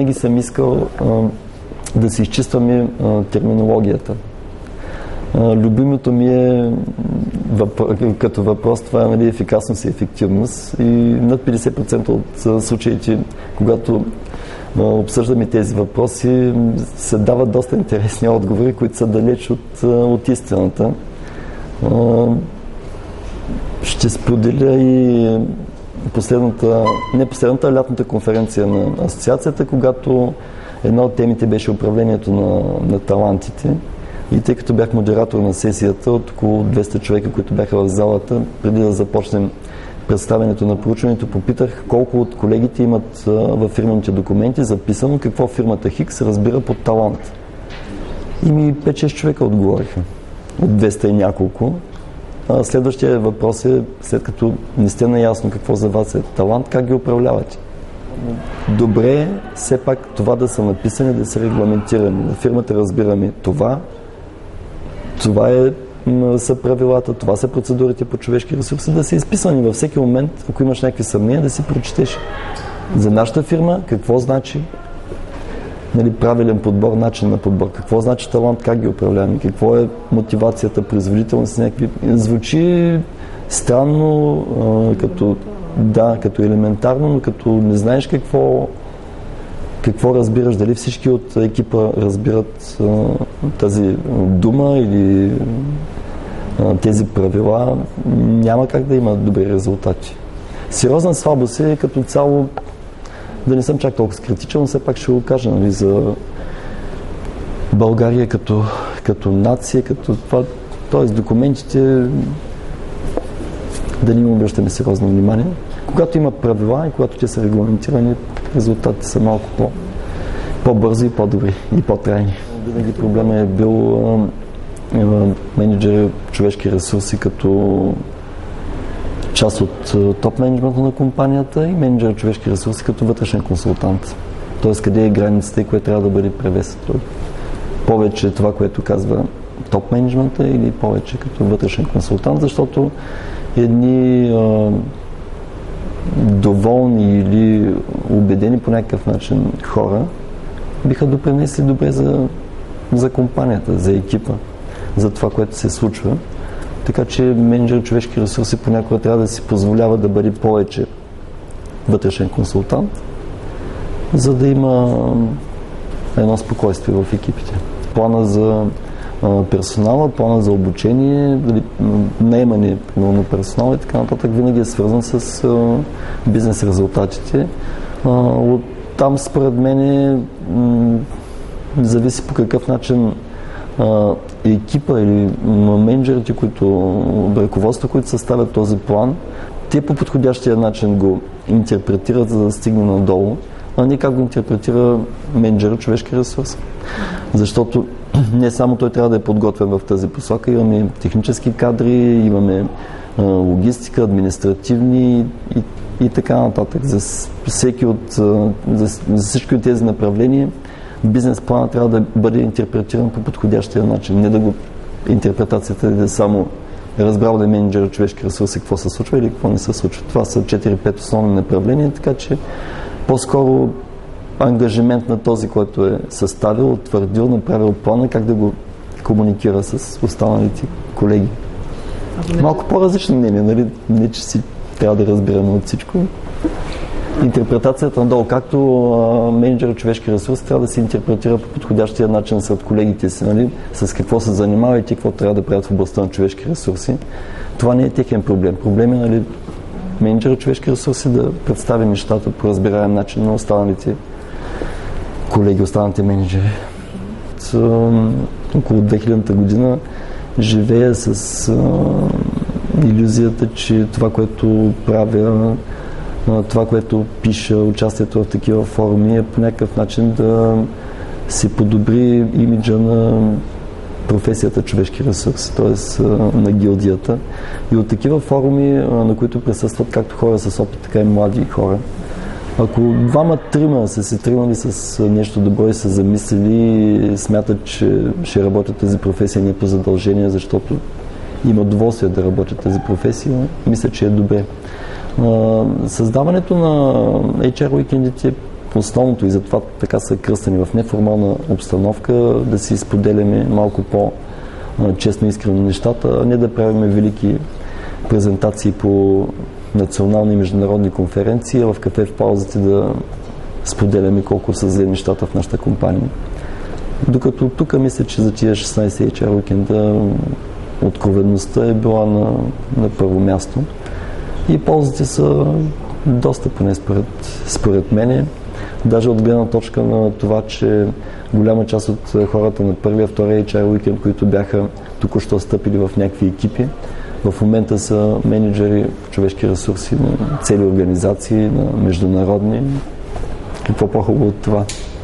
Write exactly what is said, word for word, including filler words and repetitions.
винаги съм искал а, да си изчистваме а, терминологията. А, любимото ми е въп... като въпрос, това е, нали, ефикасност и ефективност, и над петдесет процента от а, случаите, когато а, обсъждаме тези въпроси, се дават доста интересни отговори, които са далеч от, а, от истината. А, ще споделя и последната, не последната, а лятната конференция на асоциацията, когато една от темите беше управлението на, на талантите. И тъй като бях модератор на сесията от около двеста човека, които бяха в залата, преди да започнем представянето на проучването, попитах колко от колегите имат във фирмените документи записано какво фирмата Хикс разбира под талант. И ми пет-шест човека отговориха от двеста и няколко. А следващия въпрос е, след като не сте наясно какво за вас е талант, как ги управлявате? Добре е все пак това да са написани, да са регламентирани. На фирмата разбираме това, това е, са правилата, това са процедурите по човешки ресурси, да са изписани във всеки момент, ако имаш някакви съмнения, да си прочетеш. За нашата фирма какво значи, нали, правилен подбор, начин на подбор, какво значи талант, как ги управляваме, какво е мотивацията, производителност, някакви... Звучи странно, а, като да, като елементарно, но като не знаеш какво какво разбираш, дали всички от екипа разбират а, тази дума или а, тези правила, няма как да има добри резултати. Сериозна слабост е като цяло, да не съм чак толкова критичен, но все пак ще го кажа, нали, за България като, като нация, като това, т.е. документите, да не им обръщаме сериозно внимание. Когато има правила и когато те са регламентирани, резултатите са малко по, по-бързи и по-добри и по-трайни. Винаги проблема е бил а, менеджер човешки ресурси като част от топ менеджмента на компанията и менеджер човешки ресурси като вътрешен консултант. Тоест къде е границата и кое трябва да бъде превесено. Повече това, което казва топ менеджмента или повече като вътрешен консултант, защото едни а, доволни или убедени по някакъв начин хора биха допринесли добре за, за компанията, за екипа, за това, което се случва. Така че менеджер човешки ресурси понякога трябва да си позволява да бъде повече вътрешен консултант, за да има едно спокойствие в екипите. Плана за персонала, плана за обучение, наемане на персонала и така нататък винаги е свързан с бизнес резултатите. От там според мен зависи по какъв начин екипа или менеджерите, които, ръководство, които съставят този план, те по подходящия начин го интерпретират, за да стигне надолу, а не как го интерпретира менеджера човешки ресурс. Защото не само той трябва да е подготвен в тази посока, имаме технически кадри, имаме а, логистика, административни и, и така нататък. За всеки от, за, за всички от тези направления бизнес плана трябва да бъде интерпретиран по подходящия начин. Не да го интерпретацията да е само разбрал да е менеджер човешки ресурси какво се случва или какво не се случва. Това са четири-пет основни направления, така че по-скоро ангажимент на този, който е съставил, утвърдил, направил плана, как да го комуникира с останалите колеги. Малко по-различно мнение, нали? Не, че си трябва да разбираме от всичко. Интерпретацията надолу, както а, менеджер човешки ресурси трябва да се интерпретира по подходящия начин сред колегите си, нали? С какво се занимава и те какво трябва да правят в областта на човешки ресурси. Това не е техен проблем. Проблем е, нали, менеджер човешки ресурси да представи нещата по разбираем начин на останалите колеги, останалите менеджери. От а, около две хилядната година живея с а, иллюзията, че това, което правя, а, това, което пиша, участието в такива форуми е по някакъв начин да се подобри имиджа на професията човешки ресурси, т.е. на гилдията. И от такива форуми, на които присъстват както хора с опит, така и млади хора. Ако двама-трима са се тръгнали с нещо добро и са замислили и смятат, че ще работят тази професия не по задължение, защото има удоволствие да работят тази професия, мисля, че е добре. Създаването на ейч ар уикендите основното и затова така са кръстени в неформална обстановка, да си споделяме малко по-честно и искрено нещата, а не да правим велики презентации по национални и международни конференции, а в кафе в паузите да споделяме колко са зле нещата в нашата компания. Докато тук мисля, че за тия шестнайсет ейч ар уикенда откровеността е била на, на първо място. И ползите са доста, поне според, според мене. Даже от гледна точка на това, че голяма част от хората на първия, втория ейч ар уикенд, които бяха току-що стъпили в някакви екипи, в момента са менеджери по човешки ресурси на цели организации, на международни. Какво по-хубаво от това?